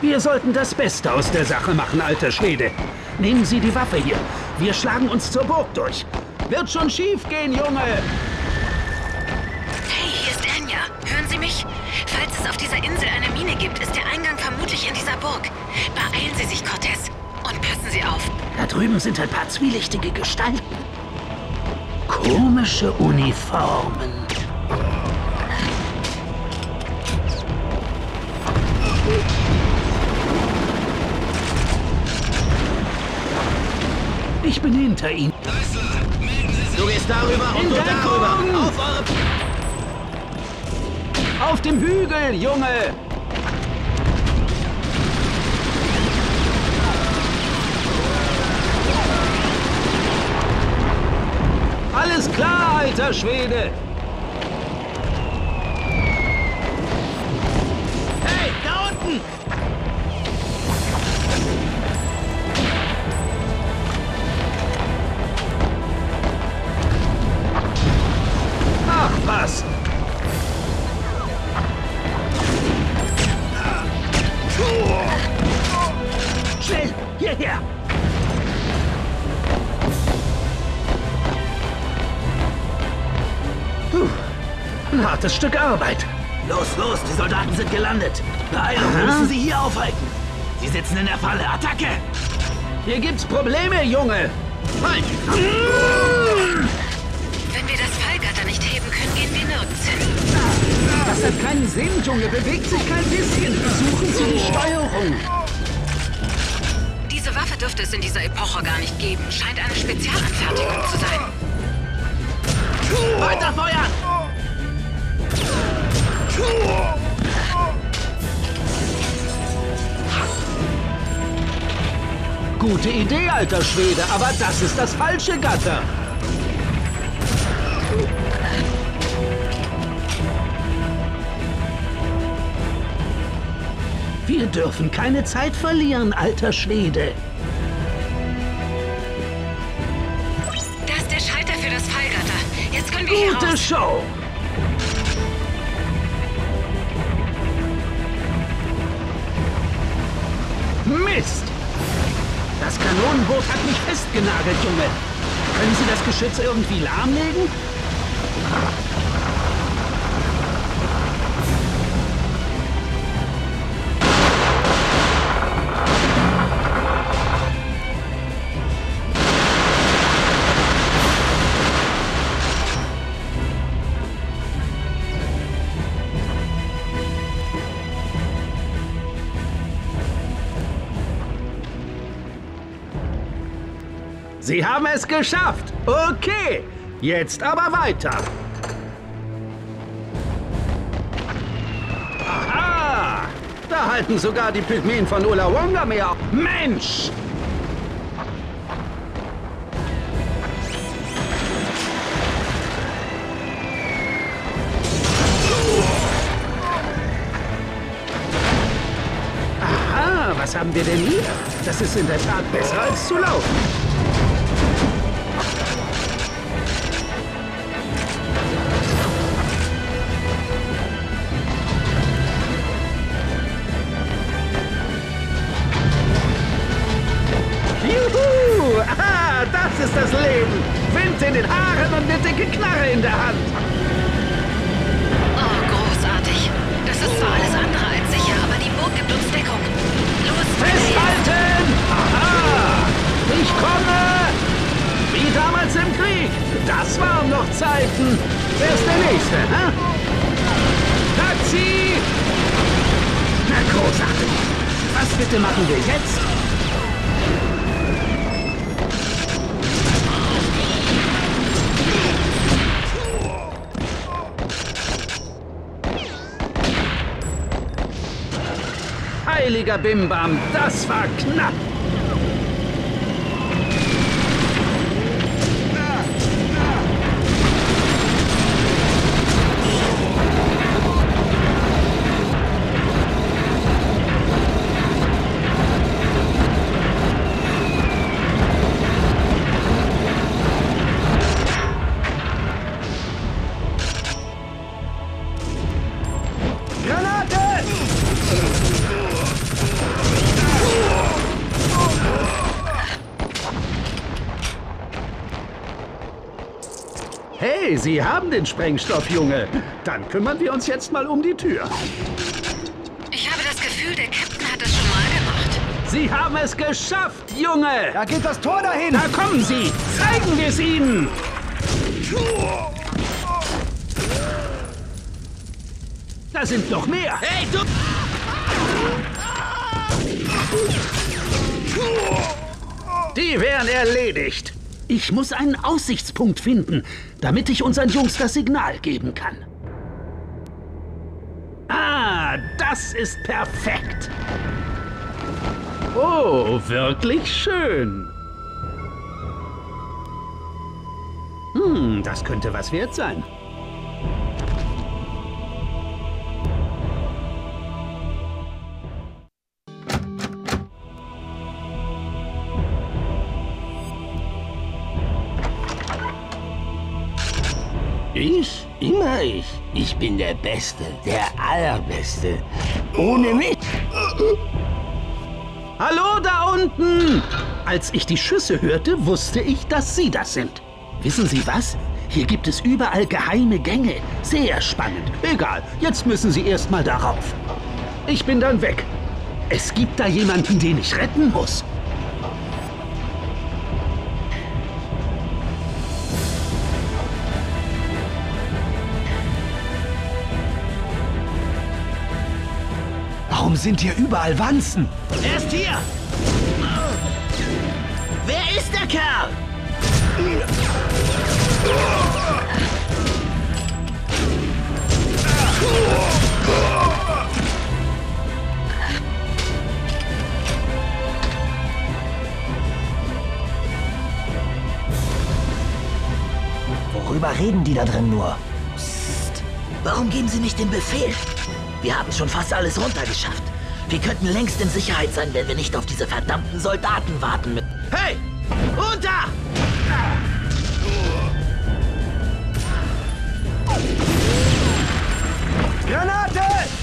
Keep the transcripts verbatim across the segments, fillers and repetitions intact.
Wir sollten das Beste aus der Sache machen, alter Schwede. Nehmen Sie die Waffe hier. Wir schlagen uns zur Burg durch. Wird schon schief gehen, Junge! Hey, hier ist Enya. Hören Sie mich? Falls es auf dieser Insel eine Mine gibt, ist der Eingang vermutlich in dieser Burg. Beeilen Sie sich, Cortez. Und passen Sie auf. Da drüben sind ein paar zwielichtige Gestalten. Komische Uniformen. Ich bin hinter Ihnen. Du gehst darüber und In du darüber. Deckung! Auf eure... Auf dem Hügel, Junge! Alles klar, alter Schwede! Hey, da unten! Ach was! Schnell, hierher! Puh, ein hartes Stück Arbeit. Los, los, die Soldaten sind gelandet. Beeilung, wir Aha. müssen sie hier aufhalten. Sie sitzen in der Falle. Attacke! Hier gibt's Probleme, Junge! Halt! Wenn wir das Fallgatter nicht heben können, gehen wir nirgends hin. Das hat keinen Sinn, Junge. Bewegt sich kein bisschen. Versuchen Sie die Steuerung. Diese Waffe dürfte es in dieser Epoche gar nicht geben. Scheint eine Spezialanfertigung zu sein. Weiter feuern! Gute Idee, alter Schwede, aber das ist das falsche Gatter. Wir dürfen keine Zeit verlieren, alter Schwede. Da ist der Schalter für das Fallgatter. Jetzt können wir hier Gute raus. Show. Mist! Das Kanonenboot hat mich festgenagelt, Junge. Können Sie das Geschütz irgendwie lahmlegen? Sie haben es geschafft. Okay, jetzt aber weiter. Aha, da halten sogar die Pygmäen von Ulawonga mehr auf. Mensch! Aha, was haben wir denn hier? Das ist in der Tat besser als zu laufen. Juhu! Aha, das ist das Leben! Wind in den Haaren und eine dicke Knarre in der Hand. Oh, großartig. Das ist zwar alles andere als sicher, aber die Burg gibt uns Deckung. Los, weiter jetzt. Festhalten! Aha! Ich komme! Wie damals im Krieg. Das waren noch Zeiten. Wer ist der Nächste, hä? Taxi! Na, großartig. Was bitte machen wir jetzt? Heiliger Bimbam, das war knapp. Okay, Sie haben den Sprengstoff, Junge. Dann kümmern wir uns jetzt mal um die Tür. Ich habe das Gefühl, der Captain hat das schon mal gemacht. Sie haben es geschafft, Junge! Da geht das Tor dahin! Da kommen Sie! Zeigen wir es Ihnen! Da sind noch mehr! Hey, du! Die wären erledigt. Ich muss einen Aussichtspunkt finden, damit ich unseren Jungs das Signal geben kann. Ah, das ist perfekt. Oh, wirklich schön. Hm, das könnte was wert sein. Ich? Immer ich. Ich bin der Beste, der Allerbeste. Ohne mich. Hallo da unten! Als ich die Schüsse hörte, wusste ich, dass Sie das sind. Wissen Sie was? Hier gibt es überall geheime Gänge. Sehr spannend. Egal, jetzt müssen Sie erst mal darauf. Ich bin dann weg. Es gibt da jemanden, den ich retten muss. Warum sind hier überall Wanzen? Er ist hier! Wer ist der Kerl? Worüber reden die da drin nur? Psst. Warum geben Sie nicht den Befehl? Wir haben schon fast alles runtergeschafft. Wir könnten längst in Sicherheit sein, wenn wir nicht auf diese verdammten Soldaten warten müssen. Hey! Runter! Granate!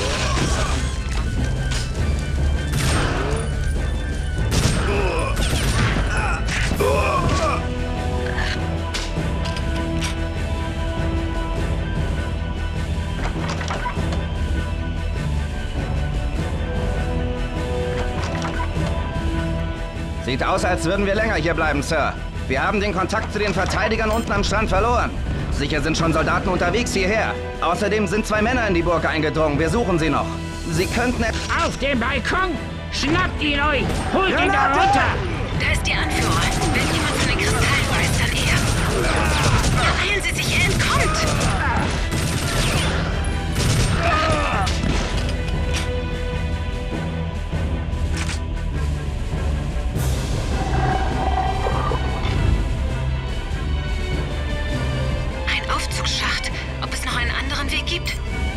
Sieht aus, als würden wir länger hier bleiben, Sir. Wir haben den Kontakt zu den Verteidigern unten am Strand verloren. Sicher sind schon Soldaten unterwegs hierher. Außerdem sind zwei Männer in die Burg eingedrungen. Wir suchen sie noch. Sie könnten... Auf dem Balkon! Schnappt ihn euch! Holt ihn da Granate! runter! Da ist der Anführer. Wenn jemand von den Kristallen weiß, dann er. Beeilen Sie sich, er entkommt! Ein Aufzugsschacht. Ob es noch einen anderen Weg gibt?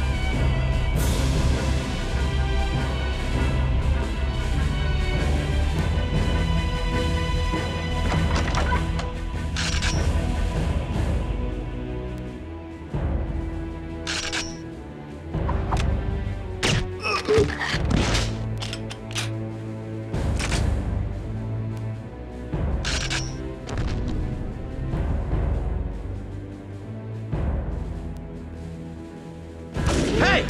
Hey!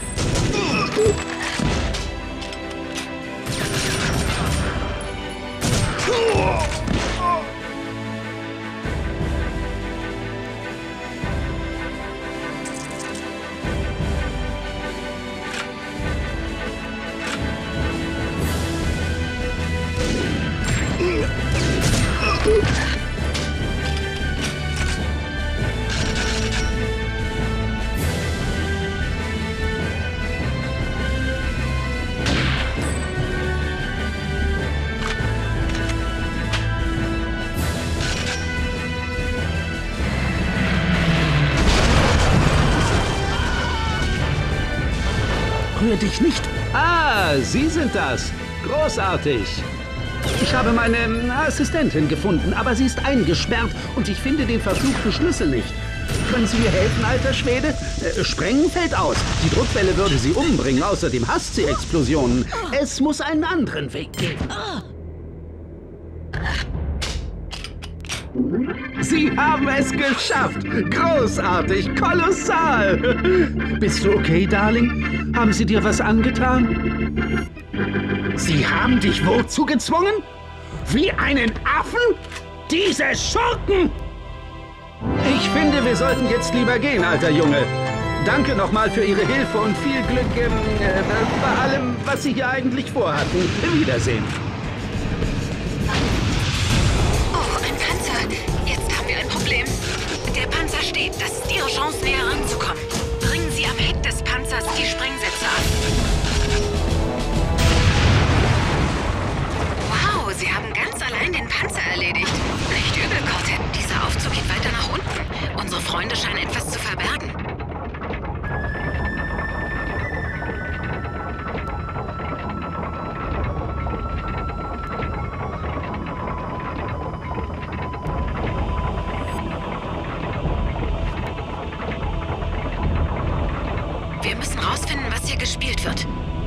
Rühr dich nicht. Ah, Sie sind das. Großartig. Ich habe meine ähm, Assistentin gefunden, aber sie ist eingesperrt und ich finde den verfluchten Schlüssel nicht. Können Sie mir helfen, alter Schwede? Äh, Sprengen fällt aus. Die Druckwelle würde sie umbringen. Außerdem hasst sie Explosionen. Es muss einen anderen Weg geben. Sie haben es geschafft! Großartig! Kolossal! Bist du okay, Darling? Haben sie dir was angetan? Sie haben dich wozu gezwungen? Wie einen Affen? Diese Schurken! Ich finde, wir sollten jetzt lieber gehen, alter Junge. Danke nochmal für Ihre Hilfe und viel Glück ähm, äh, bei allem, was Sie hier eigentlich vorhatten. Wiedersehen. Oh, ein Panzer. Jetzt haben wir ein Problem. Der Panzer steht. Das ist Ihre Chance, näher ranzukommen. Bringen Sie am Heck des Panzers die Sprengsätze an. Wow, Sie haben ganz allein den Panzer erledigt. Nicht übel, Cortez. Dieser Aufzug geht weiter nach unten. Unsere Freunde scheinen etwas zu verbergen. Wir müssen rausfinden, was hier gespielt wird.